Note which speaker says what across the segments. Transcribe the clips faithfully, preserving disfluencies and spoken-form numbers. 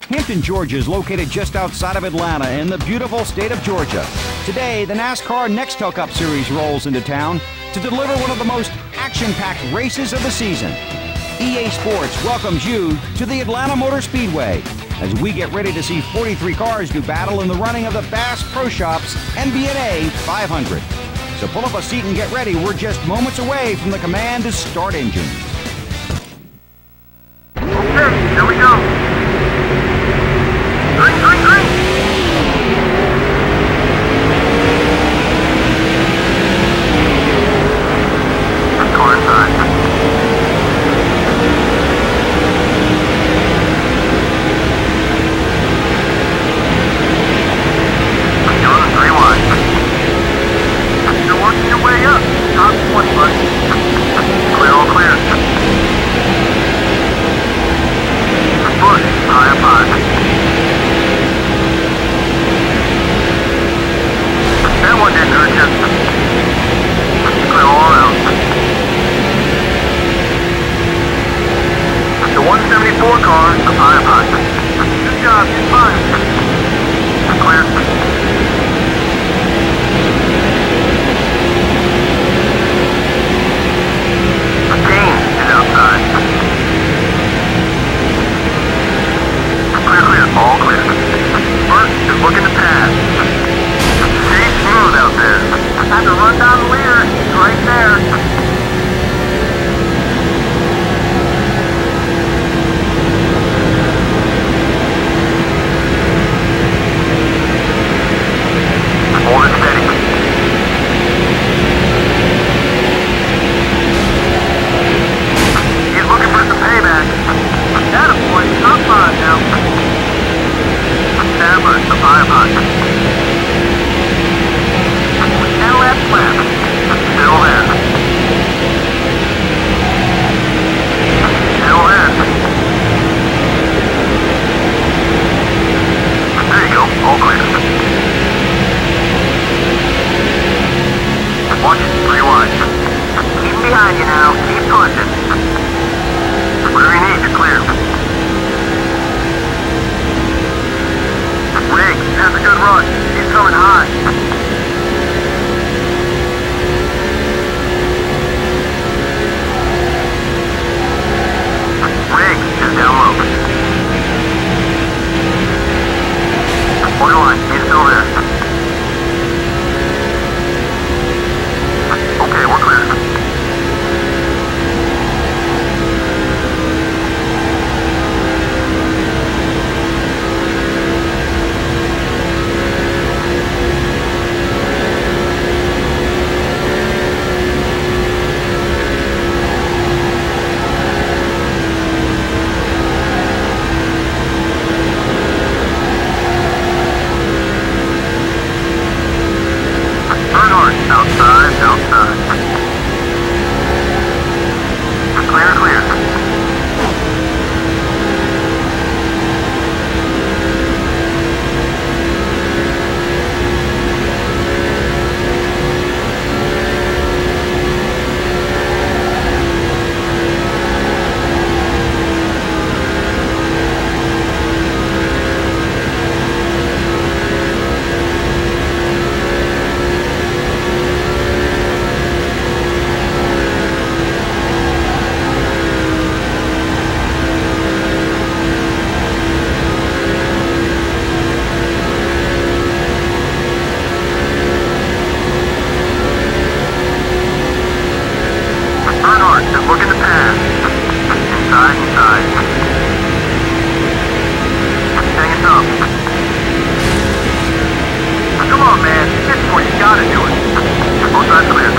Speaker 1: Hampton, Georgia is located just outside of Atlanta in the beautiful state of Georgia. Today, the NASCAR Nextel Cup Series rolls into town to deliver one of the most action-packed races of the season. E A Sports welcomes you to the Atlanta Motor Speedway as we get ready to see forty-three cars do battle in the running of the Bass Pro Shops N B N A five hundred. So pull up a seat and get ready. We're just moments away from the command to start engines.
Speaker 2: Okay, here we go. Green, green, green. Car inside. You're on the three wide. You're working your way up. Top twenty, bud. Clear, all clear. Push, high up high. That one didn't hurt you. Clear all around. The one seventy-four car, up high, up high. Good job, you're fine. Clear. The Kane is outside. Clear, clear, all clear. Bert is looking to pass. Stay smooth out there. Had to run down the leader. He's right there. Hold it steady. He's looking for some payback. That a boy, top five now. Stabler, up high, up high. And left lap. Still there. Still there. There you go, all clear. Watch it, three wide. Keep him behind you now, keep pushing. Whatever you need to clear. Riggs has a good run. He's coming high. Riggs is down low. Borderline, he's still there. Okay, we're clear. Outside, outside. Clear, clear. Looking to pass. Inside, inside. Hang it up. Come on, man. This is where you gotta do it. Both sides clear.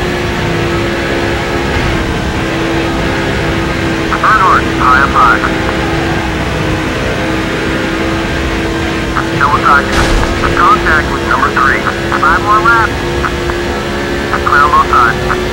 Speaker 2: Earnhardt, high up high. Double side. Contact with number three. Five more laps. Clear on both sides.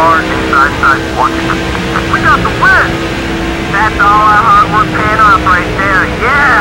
Speaker 2: car inside side one. We got the win! That's all our hard work paying off right there, yeah!